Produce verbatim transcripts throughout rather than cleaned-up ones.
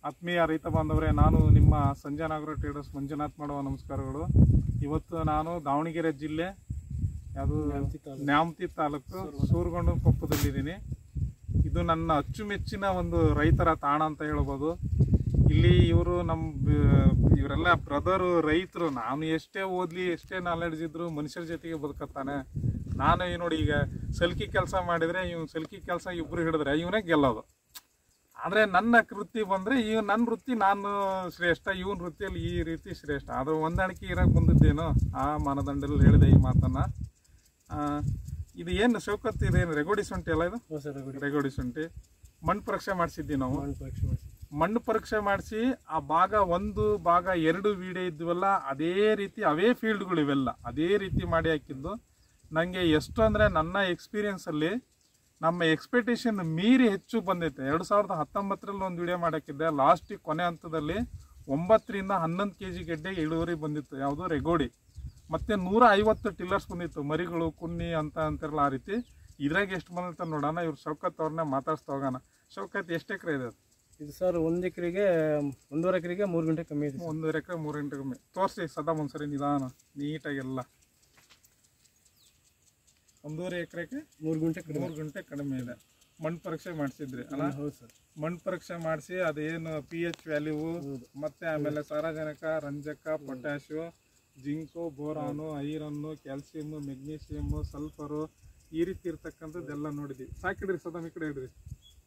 ಆತ್ಮೀಯ ರೈತ ಬಾಂಧವರೇ, ನಾನು ನಿಮ್ಮ ಸಂಜಯ್ ಆಗ್ರೋ ಟ್ರೇಡರ್ಸ್ ಮಂಜುನಾಥ್ ಮಾಡುವ ನಮಸ್ಕಾರಗಳು. ಇವತ್ತು ನಾನು ದಾವಣಗೆರೆ ಜಿಲ್ಲೆ ಯಾವುದು ನ್ಯಾಮತಿ ತಾಲೂಕು ಸೂರಗೊಂಡು ಕೊಪ್ಪದಲ್ಲಿದ್ದೀನಿ. ಇದು ನನ್ನ ಅಚ್ಚುಮೆಚ್ಚಿನ ಒಂದು ರೈತರ ತಾಣ ಅಂತ ಹೇಳ್ಬೋದು. ಇಲ್ಲಿ ಇವರು ನಮ್ಮ ಇವರೆಲ್ಲ ಬ್ರದರು ರೈತರು. ನಾನು ಎಷ್ಟೇ ಓದಲಿ ಎಷ್ಟೇ ನಾಲೆಡ್ಜ್ ಇದ್ರು ಮನುಷ್ಯರ ಜೊತೆಗೆ ಬದುಕತ್ತಾನೆ. ನಾನು ಈ ನೋಡಿ, ಈಗ ಸಲ್ಕಿ ಕೆಲಸ ಮಾಡಿದರೆ ಇವ್ ಸಲ್ಕಿ ಕೆಲಸ ಇಬ್ಬರು ಹಿಡಿದ್ರೆ ಇವನೇ ಗೆಲ್ಲೋದು. ಆದರೆ ನನ್ನ ವೃತ್ತಿ ಬಂದರೆ ಇವ್ ನನ್ನ ವೃತ್ತಿ ನಾನು ಶ್ರೇಷ್ಠ, ಇವನ ವೃತ್ತಿಯಲ್ಲಿ ಈ ರೀತಿ ಶ್ರೇಷ್ಠ. ಆದರೂ ಹೊಂದಾಣಿಕೆ ಇರೋಕ್ಕೆ ಬಂದಿದ್ದೇನೋ ಆ ಮಾನದಂಡದಲ್ಲಿ ಹೇಳಿದೆ ಈ ಮಾತನ್ನು. ಇದು ಏನು ಶೌಕತ್, ಇದೇನು ರೆಗೋಡಿ ಶುಂಠಿ ಅಲ್ಲ? ಇದು ರೆಗೋಡಿ ಶುಂಠಿ. ಮಣ್ಣು ಪರೀಕ್ಷೆ ಮಾಡಿಸಿದ್ವಿ ನಾವು. ಮಣ್ಣು ಪರೀಕ್ಷೆ ಮಾಡಿಸಿ ಆ ಭಾಗ ಒಂದು ಭಾಗ ಎರಡು ವೀಡಿಯೋ ಇದ್ವಲ್ಲ, ಅದೇ ರೀತಿ ಅವೇ ಫೀಲ್ಡ್ಗಳು ಇವೆಲ್ಲ ಅದೇ ರೀತಿ ಮಾಡಿ ಹಾಕಿದ್ದು. ನನಗೆ ಎಷ್ಟು ಅಂದರೆ ನನ್ನ ಎಕ್ಸ್ಪೀರಿಯೆನ್ಸಲ್ಲಿ ನಮ್ಮ ಎಕ್ಸ್ಪೆಕ್ಟೇಷನ್ ಮೀರಿ ಹೆಚ್ಚು ಬಂದೈತೆ. ಎರಡು ಸಾವಿರದ ಹತ್ತೊಂಬತ್ತರಲ್ಲಿ ಒಂದು ವಿಡಿಯೋ ಮಾಡೋಕ್ಕಿದ್ದೆ. ಲಾಸ್ಟಿಗೆ ಕೊನೆ ಹಂತದಲ್ಲಿ ಒಂಬತ್ತರಿಂದ ಹನ್ನೊಂದು ಕೆ ಜಿ ಗೆಡ್ಡೆ ಇಳುವರಿ ಬಂದಿತ್ತು, ಯಾವುದು ರೆಗೋಡಿ. ಮತ್ತು ನೂರ ಐವತ್ತು ಟಿಲ್ಲರ್ಸ್ ಬಂದಿತ್ತು, ಮರಿಗಳು ಕುನ್ನಿ ಅಂತ ಅಂತಾರಲ್ಲ ಆ ರೀತಿ. ಇದ್ರಾಗ ಎಷ್ಟು ಬಂದಿತ್ತು ನೋಡೋಣ. ಇವ್ರು ಶೌಕತ್ ಅವ್ರನ್ನ ಮಾತಾಡ್ಸ್ತಾ ಹೋಗೋಣ. ಶೌಕತ್, ಎಷ್ಟು ಎಕರೆ ಇದೆ ಇದು? ಸರ್ ಒಂದು ಎಕರೆಗೆ ಒಂದೂವರೆ ಎಕರೆಗೆ ಮೂರು ಗಂಟೆ ಕಮ್ಮಿ ಇದೆ. ಒಂದೂವರೆ ಎಕರೆ ಮೂರು ಗಂಟೆ ಕಮ್ಮಿ. ತೋರಿಸಿ ಸದಾ ಒಂದ್ಸರಿ ನಿಧಾನ ನೀಟಾಗೆಲ್ಲ. ಒಂದೂವರೆ ಎಕರೆಗೆ ಮೂರು ಗಂಟೆ ಮೂರು ಗಂಟೆ ಕಡಿಮೆ ಇದೆ. ಮಣ್ಣು ಪರೀಕ್ಷೆ ಮಾಡಿಸಿದ್ರಿ ಅಲ್ಲ? ಹೌದು ಸರ್. ಮಣ್ಣು ಪರೀಕ್ಷೆ ಮಾಡಿಸಿ ಅದೇನು ಪಿ ಎಚ್ ವ್ಯಾಲ್ಯೂ, ಮತ್ತೆ ಆಮೇಲೆ ಸಾರಜನಕ, ರಂಜಕ, potash, zinc, boron, iron, calcium, magnesium, sulphur, ಈ ರೀತಿ ಇರ್ತಕ್ಕಂಥದ್ದೆಲ್ಲ ನೋಡಿದ್ವಿ. ಸಾಕಿಡ್ರಿ ಸದಾ ಈ ಕಡೆ ಇಡ್ರಿ.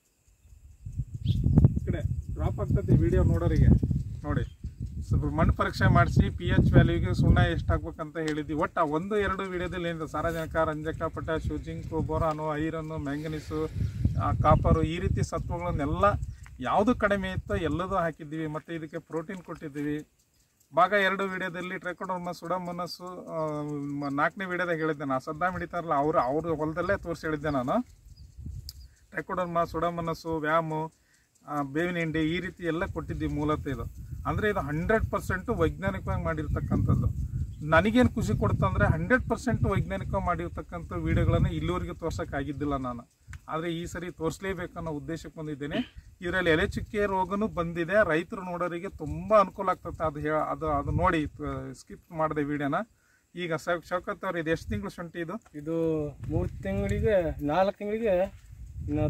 ಈ ಕಡೆ ಡ್ರಾಪ್ ಆಗ್ತದೆ ವಿಡಿಯೋ ನೋಡೋರಿಗೆ. ನೋಡಿ, ಸ್ವಲ್ಪ ಮಣ್ಣು ಪರೀಕ್ಷೆ ಮಾಡಿಸಿ ಪಿ ಎಚ್ ವ್ಯಾಲ್ಯೂಗೆ ಸುಣ್ಣ ಎಷ್ಟು ಹಾಕ್ಬೇಕಂತ ಹೇಳಿದ್ವಿ. ಒಟ್ಟು ಒಂದು ಎರಡು ವಿಡಿಯೋದಲ್ಲಿ ಏನಿದೆ ಸಾರಜನಕ, ರಂಜಕ, potash, zinc, boron, iron, manganese, copper, ಈ ರೀತಿ ಸತ್ವಗಳನ್ನೆಲ್ಲ ಯಾವುದು ಕಡಿಮೆ ಇತ್ತೋ ಎಲ್ಲದೂ ಹಾಕಿದ್ದೀವಿ. ಮತ್ತು ಇದಕ್ಕೆ ಪ್ರೋಟೀನ್ ಕೊಟ್ಟಿದ್ದೀವಿ. ಭಾಗ ಎರಡು ವಿಡಿಯೋದಲ್ಲಿ ಟ್ರೈಕೋಡರ್ಮ, ಸುಡಮನಸ್ಸು, ನಾಲ್ಕನೇ ವಿಡಿಯೋದಾಗ ಹೇಳಿದ್ದೆ ನಾನು. ಸದ್ದಾಮ್ ಹಿಡಿತಾರಲ್ಲ ಅವರು ಅವ್ರ ಹೊಲದಲ್ಲೇ ತೋರಿಸಿ ಹೇಳಿದ್ದೆ ನಾನು. ಟ್ರೈಕೋಡರ್ಮ, ಸುಡಮನಸ್ಸು, ವ್ಯಾಮು, ಬೇವಿನ ಹಿಂಡಿ, ಈ ರೀತಿ ಎಲ್ಲ ಕೊಟ್ಟಿದ್ದೀವಿ ಮೂಲತಃ. ಇದು ಅಂದರೆ ಇದು ಹಂಡ್ರೆಡ್ ಪರ್ಸೆಂಟು ವೈಜ್ಞಾನಿಕವಾಗಿ ಮಾಡಿರ್ತಕ್ಕಂಥದ್ದು. ನನಗೇನು ಖುಷಿ ಕೊಡ್ತಂದರೆ ಹಂಡ್ರೆಡ್ ಪರ್ಸೆಂಟ್ ವೈಜ್ಞಾನಿಕವಾಗಿ ಮಾಡಿರ್ತಕ್ಕಂಥ ವೀಡಿಯೋಗಳನ್ನು ಇಲ್ಲಿವರೆಗೆ ತೋರ್ಸೋಕ್ಕಾಗಿದ್ದಿಲ್ಲ ನಾನು. ಆದರೆ ಈ ಸರಿ ತೋರಿಸಲೇಬೇಕನ್ನೋ ಉದ್ದೇಶಕ್ಕೆ ಬಂದಿದ್ದೇನೆ. ಇದರಲ್ಲಿ ಎಲೆ ಚುಕ್ಕೆ ರೋಗನೂ ಬಂದಿದೆ. ರೈತರು ನೋಡೋರಿಗೆ ತುಂಬ ಅನುಕೂಲ ಆಗ್ತದೆ. ಅದು ಹೇ ಅದು ಅದು ನೋಡಿ ಸ್ಕಿಪ್ ಮಾಡಿದೆ ವೀಡಿಯೋನ. ಈಗ ಶೌಕತ್ ಅವ್ರು, ಇದು ಎಷ್ಟು ತಿಂಗಳು ಶುಂಠಿ ಇದು? ಇದು ಮೂರು ತಿಂಗಳಿಗೆ ನಾಲ್ಕು ತಿಂಗಳಿಗೆ ಇನ್ನು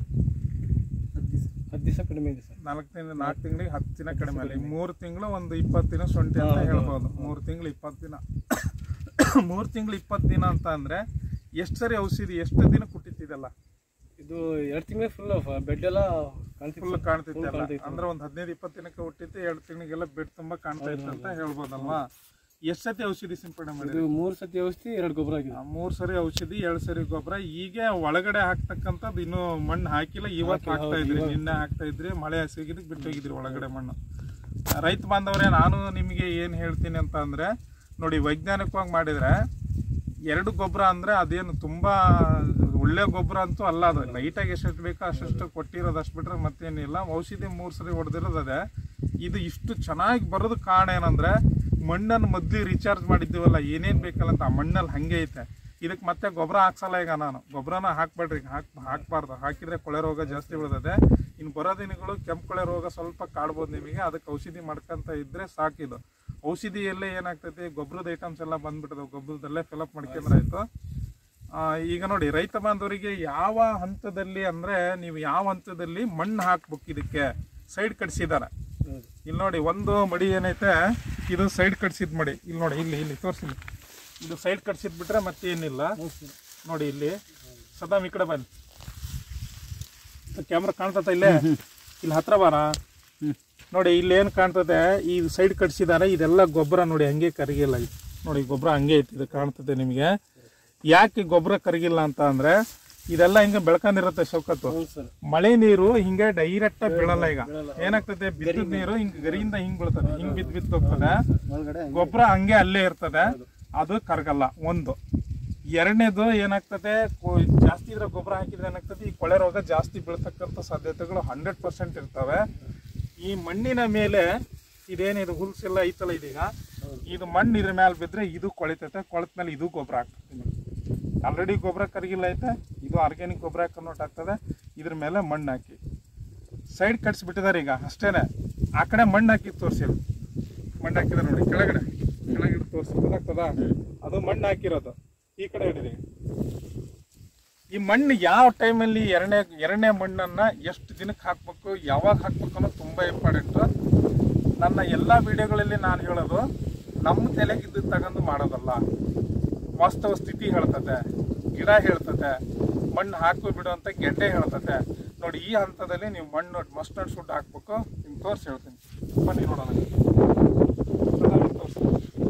ಹತ್ತು ದಿವಸ ಕಡಿಮೆ ಇದೆ ಸರ್. ನಾಲ್ಕು ತಿಂಗಳು ನಾಲ್ಕು ತಿಂಗಳಿಗೆ ಹತ್ತು ದಿನ ಕಡಿಮೆ ಅಲ್ಲಿ. ಮೂರು ತಿಂಗಳು ಒಂದು ಇಪ್ಪತ್ತು ದಿನ ಶುಂಠಿ ಅಂತ ಹೇಳ್ಬೋದು. ಮೂರು ತಿಂಗಳು ಇಪ್ಪತ್ತು ದಿನ ಮೂರು ತಿಂಗಳು ಇಪ್ಪತ್ತು ದಿನ ಅಂತ ಅಂದರೆ ಎಷ್ಟು ಸರಿ ಔಷಧಿ ಎಷ್ಟು ದಿನ ಕೊಟ್ಟಿತ್ತಿದೆಲ್ಲ? ಇದು ಎರಡು ತಿಂಗಳು ಫುಲ್ ಬೆಡ್ ಎಲ್ಲ ಫುಲ್ ಕಾಣ್ತಿದ್ದೆಲ್ಲ. ಅಂದ್ರೆ ಒಂದು ಹದಿನೈದು ಇಪ್ಪತ್ತು ದಿನಕ್ಕೆ ಹುಟ್ಟಿತ್ತು, ಎರಡು ತಿಂಗಳಿಗೆಲ್ಲ ಬೆಡ್ ತುಂಬ ಕಾಣ್ತಾ ಇತ್ತು ಅಂತ ಹೇಳ್ಬೋದಲ್ವಾ? ಎಷ್ಟು ಸತಿ ಔಷಧಿ ಸಿಂಪಡಣೆ ಮಾಡಿದ್ರಿ? ಮೂರು ಸತಿ ಔಷಧಿ, ಎರಡು ಗೊಬ್ಬರ ಆಗಿದೆ. ಮೂರು ಸರಿ ಔಷಧಿ, ಎರಡು ಸರಿ ಗೊಬ್ಬರ. ಈಗ ಒಳಗಡೆ ಹಾಕ್ತಕ್ಕಂಥದ್ದು ಇನ್ನೂ ಮಣ್ಣು ಹಾಕಿಲ್ಲ, ಇವತ್ತು ಹಾಕ್ತಾ ಇದ್ರಿ, ನಿನ್ನೆ ಹಾಕ್ತಾ ಇದ್ರಿ. ಮಳೆ ಹಸಿಗಿದ್ದಕ್ಕೆ ಬಿಟ್ಟು ಹೋಗಿದ್ರಿ ಒಳಗಡೆ ಮಣ್ಣು. ರೈತ ಬಾಂಧವರೇ, ನಾನು ನಿಮಗೆ ಏನು ಹೇಳ್ತೀನಿ ಅಂತ ಅಂದರೆ, ನೋಡಿ, ವೈಜ್ಞಾನಿಕವಾಗಿ ಮಾಡಿದರೆ ಎರಡು ಗೊಬ್ಬರ ಅಂದರೆ ಅದೇನು ತುಂಬ ಒಳ್ಳೆ ಗೊಬ್ಬರ ಅಂತೂ ಅಲ್ಲ. ಅದು ಲೈಟಾಗಿ ಎಷ್ಟೆಷ್ಟು ಬೇಕೋ ಅಷ್ಟು ಕೊಟ್ಟಿರೋದು, ಅಷ್ಟು ಬಿಟ್ಟರೆ ಮತ್ತೇನಿಲ್ಲ. ಔಷಧಿ ಮೂರು ಸರಿ ಹೊಡೆದಿರೋದು ಅದೇ. ಇದು ಇಷ್ಟು ಚೆನ್ನಾಗಿ ಬರೋದು ಕಾರಣ ಏನಂದರೆ, ಮಣ್ಣನ್ನು ಮೊದಲು ರೀಚಾರ್ಜ್ ಮಾಡಿದ್ದೀವಲ್ಲ, ಏನೇನು ಬೇಕಲ್ಲ ಅಂತ ಆ ಮಣ್ಣಲ್ಲಿ ಹಾಗೆ ಐತೆ. ಇದಕ್ಕೆ ಮತ್ತೆ ಗೊಬ್ಬರ ಹಾಕ್ಸಲ್ಲ. ಈಗ ನಾನು ಗೊಬ್ಬರನ ಹಾಕ್ಬೇಡ್ರಿ, ಹಾಕ್ ಹಾಕಬಾರ್ದು. ಹಾಕಿದರೆ ಕೊಳೆ ರೋಗ ಜಾಸ್ತಿ ಬೀಳ್ತದೆ. ಇನ್ನು ಬರೋ ದಿನಗಳು ಕೆಂಪು ಕೊಳೆ ರೋಗ ಸ್ವಲ್ಪ ಕಾಡ್ಬೋದು ನಿಮಗೆ. ಅದಕ್ಕೆ ಔಷಧಿ ಮಾಡ್ಕೊಂತ ಇದ್ದರೆ ಸಾಕಿದು. ಔಷಧಿಯಲ್ಲೇ ಏನಾಗ್ತೈತಿ, ಗೊಬ್ಬರದ ಐಟಮ್ಸ್ ಎಲ್ಲ ಬಂದ್ಬಿಟ್ಟದೆ. ಗೊಬ್ಬರದಲ್ಲೇ ಫಿಲಪ್ ಮಾಡ್ಕೊಂಡ್ರೆ ಆಯಿತು. ಈಗ ನೋಡಿ, ರೈತ ಬಾಂಧವರಿಗೆ ಯಾವ ಹಂತದಲ್ಲಿ ಅಂದರೆ, ನೀವು ಯಾವ ಹಂತದಲ್ಲಿ ಮಣ್ಣು ಹಾಕ್ಬೇಕು, ಇದಕ್ಕೆ ಸೈಡ್ ಕಟ್ಸಿದ್ದಾರೆ. ಇಲ್ಲಿ ನೋಡಿ, ಒಂದು ಮಡಿ ಏನೈತೆ, ಇದು ಸೈಡ್ ಕಟ್ಸಿದ್ ಮಡಿ. ಇಲ್ಲಿ ನೋಡಿ, ಇಲ್ಲಿ ಇಲ್ಲಿ ತೋರಿಸಿಲ್ಲ, ಇದು ಸೈಡ್ ಕಟ್ಸಿದ್ಬಿಟ್ರೆ ಮತ್ತೇನಿಲ್ಲ. ನೋಡಿ ಇಲ್ಲಿ ಸದಾಮ್ ಈ ಕಡೆ ಬನ್ನಿ, ಕ್ಯಾಮ್ರಾ ಕಾಣ್ತದೆ ಇಲ್ಲೇ, ಇಲ್ಲಿ ಹತ್ರ ಬಾರ. ನೋಡಿ, ಇಲ್ಲಿ ಏನು ಕಾಣ್ತದೆ, ಈ ಸೈಡ್ ಕಟ್ಸಿದ್ದಾರೆ. ಇದೆಲ್ಲ ಗೊಬ್ಬರ ನೋಡಿ, ಹಂಗೆ ಕರಗಿಲ್ಲ. ನೋಡಿ, ಗೊಬ್ಬರ ಹಂಗೆ ಐತಿ, ಇದು ಕಾಣ್ತದೆ ನಿಮಗೆ. ಯಾಕೆ ಗೊಬ್ಬರ ಕರಗಿಲ್ಲ ಅಂತ ಅಂದರೆ, ಇದೆಲ್ಲ ಹಿಂಗೆ ಬೆಳ್ಕೊಂಡಿರುತ್ತೆ ಶೌಕತ್ತು. ಮಳೆ ನೀರು ಹಿಂಗೆ ಡೈರೆಕ್ಟ್ ಬೀಳಲ್ಲ. ಈಗ ಏನಾಗ್ತದೆ, ಬಿದ್ದ ನೀರು ಹಿಂಗ್ ಗರಿಯಿಂದ ಹಿಂಗ್ ಬೀಳ್ತದೆ, ಹಿಂಗ್ ಬಿದ್ದು ಬಿದ್ದು ಹೋಗ್ತದೆ. ಗೊಬ್ಬರ ಹಂಗೆ ಅಲ್ಲೇ ಇರ್ತದೆ, ಅದು ಕರಗಲ್ಲ. ಒಂದು ಎರಡನೇದು ಏನಾಗ್ತದೆ, ಜಾಸ್ತಿ ಇದ್ರೆ ಗೊಬ್ಬರ ಹಾಕಿದ್ರೆ ಏನಾಗ್ತದೆ, ಈ ಕೊಳೆ ರೋಗ ಜಾಸ್ತಿ ಬೀಳ್ತಕ್ಕಂಥ ಸಾಧ್ಯತೆಗಳು ಹಂಡ್ರೆಡ್ ಪರ್ಸೆಂಟ್ ಇರ್ತವೆ. ಈ ಮಣ್ಣಿನ ಮೇಲೆ ಇದೇನಿದು ಹುಲ್ಸೆಲ್ಲ ಐತಲ್ಲ, ಇದೀಗ ಇದು ಮಣ್ಣು ಇದ್ರ ಮೇಲೆ ಬಿದ್ದರೆ ಇದು ಕೊಳಿತೈತೆ. ಕೊಳೆತ ಮೇಲೆ ಇದು ಗೊಬ್ಬರ ಆಗ್ತದೆ. ಆಲ್ರೆಡಿ ಗೊಬ್ಬರ ಕರಗಿಲ್ಲ ಐತೆ, ಇದು ಆರ್ಗ್ಯಾನಿಕ್ ಗೊಬ್ಬರ ಕನ್ವರ್ಟ್ ಆಗ್ತದೆ. ಇದ್ರ ಮೇಲೆ ಮಣ್ಣು ಹಾಕಿ ಸೈಡ್ ಕಟ್ಸಿಬಿಟ್ಟಿದ್ದಾರೆ ಈಗ ಅಷ್ಟೇನೆ. ಆ ಕಡೆ ಮಣ್ಣು ಹಾಕಿ ತೋರಿಸಿ, ಮಣ್ಣು ಹಾಕಿದ್ರೆ ನೋಡಿ ಕೆಳಗಡೆ ಕೆಳಗಡೆ ತೋರಿಸಿ ಗೊತ್ತಾಗ್ತದ, ಅದು ಮಣ್ಣು ಹಾಕಿರೋದು. ಈ ಕಡೆ ಹಿಡಿದಿ. ಈ ಮಣ್ಣು ಯಾವ ಟೈಮಲ್ಲಿ ಎರಡನೇ ಎರಡನೇ ಮಣ್ಣನ್ನು ಎಷ್ಟು ದಿನಕ್ಕೆ ಹಾಕಬೇಕು, ಯಾವಾಗ ಹಾಕ್ಬೇಕು ಅನ್ನೋದು ತುಂಬ ಇಂಪಾರ್ಟೆಂಟು. ನನ್ನ ಎಲ್ಲ ವಿಡಿಯೋಗಳಲ್ಲಿ ನಾನು ಹೇಳೋದು ನಮ್ಮ ತಲೆಗಿದ್ದು ತಗೊಂಡು ಮಾಡೋದಲ್ಲ, ವಾಸ್ತವ ಸ್ಥಿತಿ ಹೇಳ್ತದೆ, ಗಿಡ ಹೇಳ್ತದೆ, ಮಣ್ಣು ಹಾಕು ಬಿಡು ಅಂತ ಗೆಡ್ಡೆ ಹೇಳ್ತದೆ. ನೋಡಿ ಈ ಹಂತದಲ್ಲಿ ನೀವು ಮಣ್ಣು ಮಸ್ಟ್ ಅಂಡ್ ಶುಡ್ ಹಾಕ್ಬೇಕು. ನಿಮ್ಗೆ ತೋರಿಸಿ ಹೇಳ್ತೀನಿ, ಬನ್ನಿ ನೋಡೋಣ. ತೋರಿಸಿ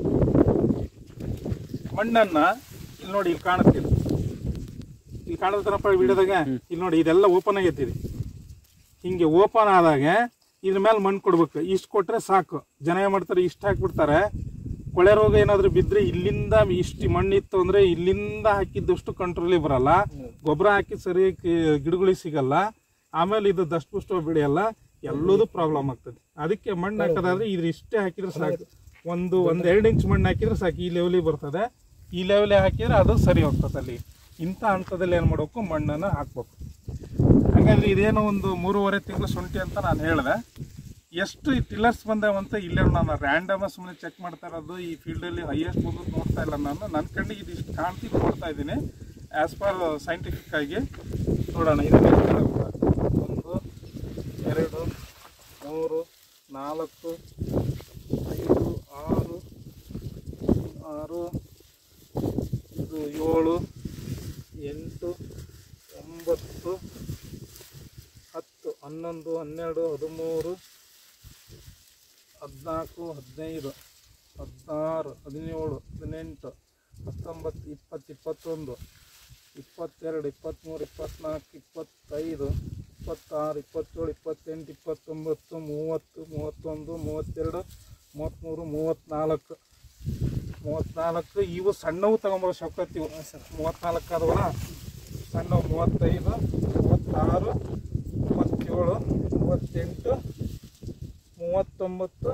ಮಣ್ಣನ್ನು ಇಲ್ಲಿ ನೋಡಿ, ಇಲ್ಲಿ ಕಾಣುತ್ತೀವಿ, ಇಲ್ಲಿ ಕಾಣುತ್ತಪ್ಪ ವಿಡಿಯೋದಾಗ. ಇಲ್ಲಿ ನೋಡಿ ಇದೆಲ್ಲ ಓಪನ್ ಆಗೈತಿರಿ. ಹಿಂಗೆ ಓಪನ್ ಆದಾಗ ಇದ್ರ ಮೇಲೆ ಮಣ್ಣು ಕೊಡ್ಬೇಕು. ಇಷ್ಟು ಕೊಟ್ರೆ ಸಾಕು. ಜನ ಏನು ಮಾಡ್ತಾರೆ, ಇಷ್ಟು ಹಾಕ್ಬಿಡ್ತಾರೆ. ಕೊಳೆ ರೋಗ ಏನಾದರೂ ಬಿದ್ದರೆ ಇಲ್ಲಿಂದ ಇಷ್ಟು ಮಣ್ಣಿತ್ತು ಅಂದರೆ ಇಲ್ಲಿಂದ ಹಾಕಿದ್ದಷ್ಟು ಕಂಟ್ರೋಲಿಗೆ ಬರಲ್ಲ. ಗೊಬ್ಬರ ಹಾಕಿ ಸರಿ ಗಿಡಗಳಿಗೆ ಸಿಗಲ್ಲ. ಆಮೇಲೆ ಇದು ದಷ್ಟಪುಷ್ಟ ಬೆಳೆಯಲ್ಲ, ಎಲ್ಲದೂ ಪ್ರಾಬ್ಲಮ್ ಆಗ್ತದೆ. ಅದಕ್ಕೆ ಮಣ್ಣು ಹಾಕೋದಾದ್ರೆ ಇದ್ರ ಇಷ್ಟೇ ಹಾಕಿದ್ರೆ ಸಾಕು. ಒಂದು ಒಂದು ಎರಡು ಇಂಚ್ ಮಣ್ಣು ಹಾಕಿದ್ರೆ ಸಾಕು, ಈ ಲೆವೆಲಿಗೆ ಬರ್ತದೆ. ಈ ಲೆವೆಲಿಗೆ ಹಾಕಿದ್ರೆ ಅದು ಸರಿ ಹೋಗ್ತದೆ. ಅಲ್ಲಿ ಇಂಥ ಹಂತದಲ್ಲಿ ಏನು ಮಾಡಬೇಕು, ಮಣ್ಣನ್ನು ಹಾಕ್ಬೇಕು. ಹಾಗಾದ್ರೆ ಇದೇನೋ ಒಂದು ಮೂರುವರೆ ತಿಂಗಳು ಶುಂಠಿ ಅಂತ ನಾನು ಹೇಳಿದೆ. ಎಷ್ಟು ಟಿಲ್ಲರ್ಸ್ ಬಂದಾವಂತ ಇಲ್ಲೇ ನಾನು ರ್ಯಾಂಡಮ್ ಸುಮ್ಮನೆ ಚೆಕ್ ಮಾಡ್ತಾ ಇರೋದು. ಈ ಫೀಲ್ಡಲ್ಲಿ ಹೈಯೆಸ್ಟ್ ಬಂದು ನೋಡ್ತಾ ಇಲ್ಲ ನಾನು. ನನ್ನ ಕಣ್ಣಿಗೆ ಇದು ಇಷ್ಟು ಕಾಣ್ತಿ ನೋಡ್ತಾ ಇದ್ದೀನಿ. ಆ್ಯಸ್ ಪರ್ ಸೈಂಟಿಫಿಕ್ ಆಗಿ ನೋಡೋಣ. ಇದನ್ನು ಒಂದು ಎರಡು ಮೂರು ನಾಲ್ಕು ಐದು ಆರು ಆರು ಇದು ಏಳು ಎಂಟು ಒಂಬತ್ತು ಹತ್ತು ಹನ್ನೊಂದು ಹನ್ನೆರಡು ಹದಿಮೂರು ಹದಿನಾಲ್ಕು ಹದಿನೈದು ಹದಿನಾರು ಹದಿನೇಳು ಹದಿನೆಂಟು ಹತ್ತೊಂಬತ್ತು ಇಪ್ಪತ್ತು ಇಪ್ಪತ್ತೊಂದು ಇಪ್ಪತ್ತೆರಡು ಇಪ್ಪತ್ತ್ಮೂರು ಇಪ್ಪತ್ತ್ನಾಲ್ಕು ಇಪ್ಪತ್ತೈದು ಇಪ್ಪತ್ತಾರು ಇಪ್ಪತ್ತೇಳು ಇಪ್ಪತ್ತೆಂಟು ಇಪ್ಪತ್ತೊಂಬತ್ತು ಮೂವತ್ತು ಮೂವತ್ತೊಂದು ಮೂವತ್ತೆರಡು ಮೂವತ್ತ್ಮೂರು ಮೂವತ್ತ್ನಾಲ್ಕು ಮೂವತ್ತ್ನಾಲ್ಕು ಇವು ಸಣ್ಣವು ತಗೊಂಬರೋ ಶೌಕತ್. ಇವು ಮೂವತ್ತ್ನಾಲ್ಕು ಆದವಲ್ಲ ಸಣ್ಣವು. ಮೂವತ್ತೈದು ಮೂವತ್ತಾರು ಮೂವತ್ತೇಳು ಮೂವತ್ತೆಂಟು ಮೂವತ್ತೊಂಬತ್ತು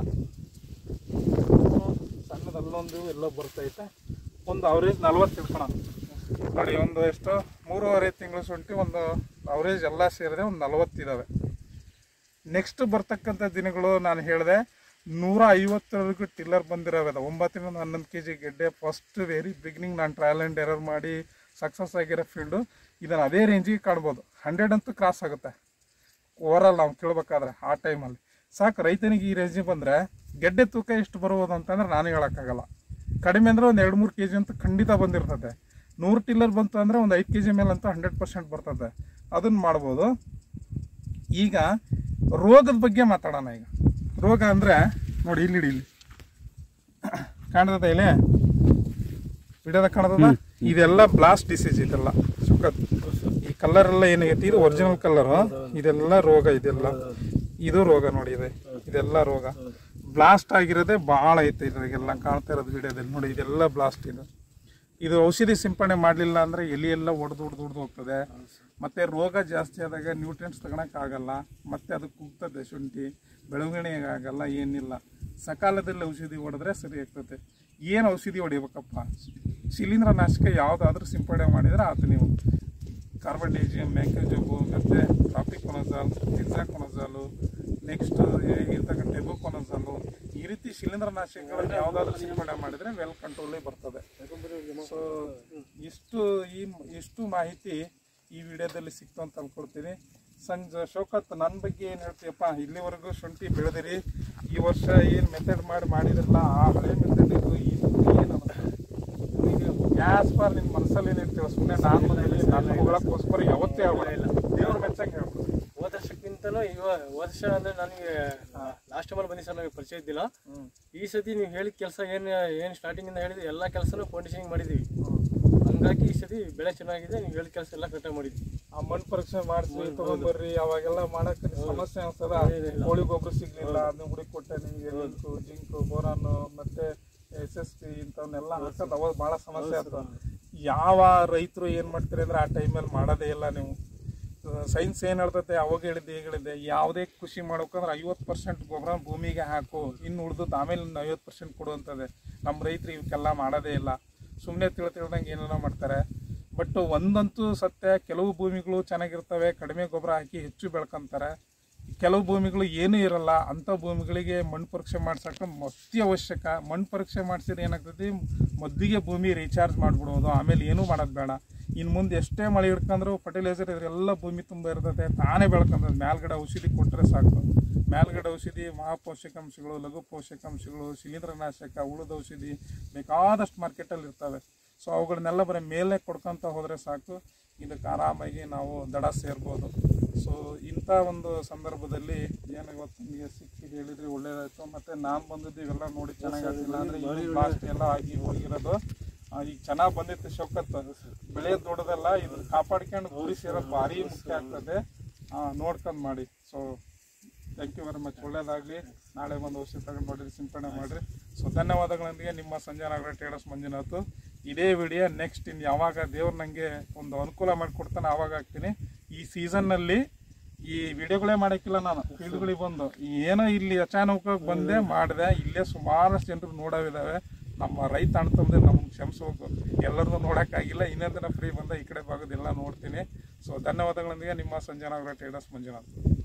ಸಣ್ಣದಲ್ಲೊಂದು ಎಲ್ಲ ಬರ್ತೈತೆ. ಒಂದು ಅವರೇಜ್ ನಲ್ವತ್ತು ಇಟ್ಕೊಳ ನೋಡಿ. ಒಂದು ಎಷ್ಟು ಮೂರುವರೆ ತಿಂಗಳು ಶುಂಠಿ, ಒಂದು ಅವರೇಜ್ ಎಲ್ಲ ಸೇರಿದೆ ಒಂದು ನಲ್ವತ್ತಿದ್ದಾವೆ. ನೆಕ್ಸ್ಟ್ ಬರ್ತಕ್ಕಂಥ ದಿನಗಳು ನಾನು ಹೇಳಿದೆ ನೂರ ಐವತ್ತರವರೆಗೂ ಟಿಲ್ಲರ್ ಬಂದಿರೋವೆ. ಒಂಬತ್ತರಿಂದ ಹನ್ನೊಂದು ಕೆ ಜಿ ಗೆಡ್ಡೆ. ಫಸ್ಟ್ ವೆರಿ ಬಿಗಿನಿಂಗ್ ನಾನು ಟ್ರಯಲ್ ಆ್ಯಂಡ್ ಎರರ್ ಮಾಡಿ ಸಕ್ಸಸ್ ಆಗಿರೋ ಫೀಲ್ಡು. ಇದನ್ನು ಅದೇ ರೇಂಜಿಗೆ ಕಾಣ್ಬೋದು. ಹಂಡ್ರೆಡ್ ಅಂತೂ ಕ್ರಾಸ್ ಆಗುತ್ತೆ ಓವರಾಲ್ ನಾವು ಕೇಳಬೇಕಾದ್ರೆ. ಆ ಟೈಮಲ್ಲಿ ಸಾಕು ರೈತನಿಗೆ ಈ ರೇಂಜಿಗೆ ಬಂದರೆ ಗೆಡ್ಡೆ ತೂಕ ಎಷ್ಟು ಬರ್ಬೋದು ಅಂತಂದ್ರೆ ನಾನು ಹೇಳೋಕ್ಕಾಗಲ್ಲ. ಕಡಿಮೆ ಅಂದರೆ ಒಂದು ಎರಡು ಮೂರು ಕೆ ಜಿ ಅಂತೂ ಖಂಡಿತ ಬಂದಿರ್ತದೆ. ನೂರು ಟಿಲ್ಲರ್ ಬಂತು ಅಂದರೆ ಒಂದು ಐದು ಕೆ ಜಿ ಮೇಲೆ ಅಂತೂ ಹಂಡ್ರೆಡ್ ಪರ್ಸೆಂಟ್ ಬರ್ತದೆ. ಅದನ್ನು ಮಾಡ್ಬೋದು. ಈಗ ರೋಗದ ಬಗ್ಗೆ ಮಾತಾಡೋಣ. ಈಗ ರೋಗ ಅಂದರೆ ನೋಡಿ, ಇಲ್ಲಿ ಇಲ್ಲಿ ಕಾಣ್ತದೆ, ಇಲ್ಲಿ ವಿಡಿಯೋದಾಗ ಕಾಣ್ತದ. ಇದೆಲ್ಲ ಬ್ಲಾಸ್ಟ್ ಡಿಸೀಸ್. ಇದೆಲ್ಲ ಸುಖತ್. ಈ ಕಲರ್ ಎಲ್ಲ ಏನಾಗೈತಿ, ಇದು ಒರಿಜಿನಲ್ ಕಲರು. ಇದೆಲ್ಲ ರೋಗ. ಇದೆಲ್ಲ ಇದು ರೋಗ ನೋಡಿ. ಇದೆ ಇದೆಲ್ಲ ರೋಗ. ಬ್ಲಾಸ್ಟ್ ಆಗಿರೋದೇ ಭಾಳ ಐತೆ. ಇದ್ರಾಗೆಲ್ಲ ಕಾಣ್ತಾ ಇರೋದು ವಿಡಿಯೋದಲ್ಲಿ ನೋಡಿ. ಇದೆಲ್ಲ ಬ್ಲಾಸ್ಟ್. ಇದು ಇದು ಔಷಧಿ ಸಿಂಪಡಣೆ ಮಾಡಲಿಲ್ಲ ಅಂದರೆ ಎಲಿ ಎಲ್ಲ ಒಡೆದು ಹೊಡೆದು ಹೊಡೆದು ಹೋಗ್ತದೆ. ಮತ್ತು ರೋಗ ಜಾಸ್ತಿ ಆದಾಗ ನ್ಯೂಟ್ರಿಯೆಂಟ್ಸ್ ತಗೊಳಕ್ಕಾಗಲ್ಲ. ಮತ್ತು ಅದು ಕುಗ್ತದೆ ಶುಂಠಿ, ಬೆಳವಣಿಗೆ ಆಗಲ್ಲ, ಏನಿಲ್ಲ. ಸಕಾಲದಲ್ಲಿ ಔಷಧಿ ಹೊಡೆದ್ರೆ ಸರಿ ಆಗ್ತದೆ. ಏನು ಔಷಧಿ ಹೊಡಿಬೇಕಪ್ಪ, ಶಿಲೀಂಧ್ರ ನಾಶಕ ಯಾವುದಾದ್ರೂ ಸಿಂಪಡಣೆ ಮಾಡಿದರೆ ಆತ ನೀವು ಕಾರ್ಬಂಡೇಜಿಯಮ್, ಮ್ಯಾಕ್ರೋಜೋಬು, ಮತ್ತು ಟ್ರಾಪಿಕೊನಜಾಲ್, ಹೆಕ್ಸಾಕೊನಜಾಲು, ನೆಕ್ಸ್ಟ್ ಇರ್ತಕ್ಕಂಥ ಟೆಬುಕೊನಜಾಲು, ಈ ರೀತಿ ಶಿಲೀಂಧ್ರ ನಾಶಕಗಳನ್ನು ಯಾವುದಾದ್ರೂ ಸಿಂಪಡಣೆ ಮಾಡಿದರೆ ವೆಲ್ ಕಂಟ್ರೋಲೇ ಬರ್ತದೆ. ಸೊ ಇಷ್ಟು ಈ ಇಷ್ಟು ಮಾಹಿತಿ ಈ ವಿಡಿಯೋದಲ್ಲಿ ಸಿಕ್ತು ಅಂತ ಅನ್ಕೊಳ್ತೀನಿ. ಸಂಜೆ ಶೋಕತ್, ನನ್ನ ಬಗ್ಗೆ ಏನು ಹೇಳ್ತೀಯಪ್ಪ, ಇಲ್ಲಿವರೆಗೂ ಶುಂಠಿ ಬೆಳೆದಿರಿ, ಈ ವರ್ಷ ಏನು ಮೆಥಡ್ ಮಾಡಿ ಮಾಡಿದ್ರಲ್ಲ ಆ ಹಳೆ ಮೆಥಡ್ ಇದು ಏನು ಗ್ಯಾಸ್ ಬಾರ್ ನಿಮ್ಮ ಮನಸ್ಸಲ್ಲಿ ಏನಿರ್ತೀವ. ಸುಮ್ಮನೆ ನಾನು ಮನೇಲಿ ನನ್ನ ಹೋಗೋಕ್ಕೋಸ್ಕರ ಯಾವತ್ತೇ ಆಗಲ್ಲ. ದೇವ್ರ ಮೆಚ್ಚಂಗೆ ಹೇಳ್ಬೋದು. ಹೋದ ವರ್ಷಕ್ಕಿಂತಲೂ ಇವಾಗ ಹೋದ ವರ್ಷ ಅಂದರೆ ನನಗೆ ಲಾಸ್ಟ್ ಟೈಮಲ್ಲಿ ಬಂದಿ ಸರ್, ನನಗೆ ಪರಿಚಯ ಇದ್ದಿಲ್ಲ. ಈ ಸತಿ ನೀವು ಹೇಳಿದ ಕೆಲಸ ಏನು ಏನು ಸ್ಟಾರ್ಟಿಂಗಿಂದ ಹೇಳಿದ್ವಿ ಎಲ್ಲ ಕೆಲಸನೂ ಕಂಡೀಷನಿಂಗ್ ಮಾಡಿದ್ದೀವಿ. ಹಂಗಾಗಿ ಈ ಸತಿ ಬೆಳೆ ಚೆನ್ನಾಗಿದೆ. ನೀವು ಹೇಳಿದ ಕೆಲಸ ಎಲ್ಲ ಕರೆಕ್ಟಾಗಿ ಮಾಡಿದ್ವಿ. ಆ ಮಣ್ಣು ಪರೀಕ್ಷೆ ಮಾಡಿಸಿ ತೊಗೊಂಡ್ಬರ್ರಿ. ಅವಾಗೆಲ್ಲ ಮಾಡೋಕ್ಕೆ ಸಮಸ್ಯೆ ಅನ್ಸದ. ಕೋಳಿ ಗೊಬ್ಬರ ಸಿಗ್ಲಿಲ್ಲ, ಅದನ್ನ ಹುಡುಕಿ ಕೊಟ್ಟೆ ನಿಮಗೆ. ಜಿಂಕು ಜಿಂಕು ಬೋರಾನು ಮತ್ತು ಎಸ್ ಎಸ್ ಪಿ ಇಂಥವನ್ನೆಲ್ಲ ಹಾಕೋದು ಅವಾಗ ಭಾಳ ಸಮಸ್ಯೆ ಆಗ್ತದೆ. ಯಾವ ರೈತರು ಏನು ಮಾಡ್ತಾರೆ ಅಂದರೆ ಆ ಟೈಮಲ್ಲಿ ಮಾಡೋದೇ ಇಲ್ಲ. ನೀವು ಸೈನ್ಸ್ ಏನು ಹೇಳ್ತೈತೆ ಅವಾಗ ಹೇಳಿದ್ದೆ ಈಗ ಹೇಳಿದ್ದೆ. ಯಾವುದೇ ಕೃಷಿ ಮಾಡ್ಬೇಕಂದ್ರೆ ಐವತ್ತು ಪರ್ಸೆಂಟ್ ಗೊಬ್ಬರ ಭೂಮಿಗೆ ಹಾಕು, ಇನ್ನು ಉಳಿದದ್ದು ಆಮೇಲೆ ಇನ್ನು ಐವತ್ತು ಪರ್ಸೆಂಟ್ ಕೊಡುವಂಥದ್ದೇ. ನಮ್ಮ ರೈತರು ಇವಕ್ಕೆಲ್ಲ ಮಾಡೋದೇ ಇಲ್ಲ. ಸುಮ್ಮನೆ ತಿಳಿ ತಿಳ್ದಂಗೆ ಏನೇನೋ ಮಾಡ್ತಾರೆ. ಬಟ್ ಒಂದಂತೂ ಸತ್ಯ, ಕೆಲವು ಭೂಮಿಗಳು ಚೆನ್ನಾಗಿರ್ತವೆ, ಕಡಿಮೆ ಗೊಬ್ಬರ ಹಾಕಿ ಹೆಚ್ಚು ಬೆಳ್ಕೊಂತಾರೆ. ಕೆಲವು ಭೂಮಿಗಳು ಏನೂ ಇರಲ್ಲ, ಅಂಥ ಭೂಮಿಗಳಿಗೆ ಮಣ್ಣು ಪರೀಕ್ಷೆ ಮಾಡ್ಸಕ್ಕೆ ಅತಿ ಅವಶ್ಯಕ. ಮಣ್ಣು ಪರೀಕ್ಷೆ ಮಾಡಿಸಿದ್ರೆ ಏನಾಗ್ತೈತಿ, ಮೊದಲಿಗೆ ಭೂಮಿ ರೀಚಾರ್ಜ್ ಮಾಡಿಬಿಡೋದು, ಆಮೇಲೆ ಏನೂ ಮಾಡೋದು ಬೇಡ. ಇನ್ನು ಮುಂದೆ ಎಷ್ಟೇ ಮಳೆ ಹಿಡ್ಕೊಂಡ್ರು ಫರ್ಟಿಲೈಸರ್ ಇದ್ರೆಲ್ಲ ಭೂಮಿ ತುಂಬ ಇರ್ತದೆ, ತಾನೇ ಬೆಳ್ಕೊಂತದೆ. ಮೇಲ್ಗಡೆ ಔಷಧಿ ಕೊಟ್ಟರೆ ಸಾಕು. ಮೇಲ್ಗಡೆ ಔಷಧಿ, ಮಹಾಪೋಷಕಾಂಶಗಳು, ಲಘು ಪೋಷಕಾಂಶಗಳು, ಶಿಲೀಂಧ್ರನಾಶಕ, ಉಳಿದ ಔಷಧಿ ಬೇಕಾದಷ್ಟು ಮಾರ್ಕೆಟಲ್ಲಿ ಇರ್ತವೆ. ಸೊ ಅವುಗಳನ್ನೆಲ್ಲ ಬರೀ ಮೇಲೆ ಕೊಡ್ಕೊತ ಹೋದರೆ ಸಾಕು, ಇದಕ್ಕೆ ಆರಾಮಾಗಿ ನಾವು ದಡ ಸೇರ್ಬೋದು. ಸೊ ಇಂಥ ಒಂದು ಸಂದರ್ಭದಲ್ಲಿ ಏನು ಇವತ್ತು ನಿಮಗೆ ಸಿಕ್ಕಿ ಹೇಳಿದ್ರಿ ಒಳ್ಳೇದಾಯಿತು. ಮತ್ತು ನಾನು ಬಂದಿದ್ದು ಇವೆಲ್ಲ ನೋಡಿ ಚೆನ್ನಾಗಿಲ್ಲ ಅಂದರೆ ಈ ಬ್ಲಾಸ್ಟ್ ಎಲ್ಲ ಆಗಿ ಹೋಗಿರೋದು. ಈಗ ಚೆನ್ನಾಗಿ ಬಂದಿತ್ತು ಶೌಕತ್ತು, ಬೆಳೆ ದೊಡ್ಡದಲ್ಲ, ಇದನ್ನ ಕಾಪಾಡ್ಕೊಂಡು ಗುರಿ ಸೇರೋದು ಭಾರಿ ಮುಖ್ಯ ಆಗ್ತದೆ. ನೋಡ್ಕೊಂಡು ಮಾಡಿ. So thank you very much. ಒಳ್ಳೇದಾಗಲಿ. ನಾಳೆ ಒಂದು ಔಷಧಿ ತಗೊಂಡು ಮಾಡಿರಿ, ಸಿಂಪಡಣೆ ಮಾಡಿರಿ. ಸೊ ಧನ್ಯವಾದಗಳೊಂದಿಗೆ ನಿಮ್ಮ ಸಂಜಯನಗರ ಟ್ರೇಡರ್ಸ್ ಮಂಜುನಾಥ್. ಇದೇ ವಿಡಿಯೋ ನೆಕ್ಸ್ಟ್ ಇನ್ನು ಯಾವಾಗ ದೇವ್ರು ನನಗೆ ಒಂದು ಅನುಕೂಲ ಮಾಡಿಕೊಡ್ತಾನೆ ಆವಾಗ ಹಾಕ್ತೀನಿ. ಈ ಸೀಸನ್ನಲ್ಲಿ ಈ ವಿಡಿಯೋಗಳೇ ಮಾಡೋಕ್ಕಿಲ್ಲ, ನಾನು ಫೀಲ್ಡ್ಗಳಿಗೆ ಬಂದು ಏನೋ ಇಲ್ಲಿ ಅಚಾನಕವಾಗಿ ಬಂದೆ ಮಾಡಿದೆ. ಇಲ್ಲೇ ಸುಮಾರಷ್ಟು ಜನರು ನೋಡೋವಿದ್ದಾವೆ. ನಮ್ಮ ರೈತ ಅಣ್ತಂದ್ರೆ ನಮ್ಗೆ ಕ್ಷಮಿಸ್ಬೇಕು, ಎಲ್ಲರನ್ನೂ ನೋಡೋಕ್ಕಾಗಿಲ್ಲ. ಇನ್ನೊಂದು ದಿನ ಫ್ರೀ ಬಂದ ಈ ಕಡೆ ಭಾಗದೆಲ್ಲ ನೋಡ್ತೀನಿ. ಸೊ ಧನ್ಯವಾದಗಳೊಂದಿಗೆ ನಿಮ್ಮ ಸಂಜಯನಗರ ಟ್ರೇಡರ್ಸ್ ಮಂಜುನಾಥ್.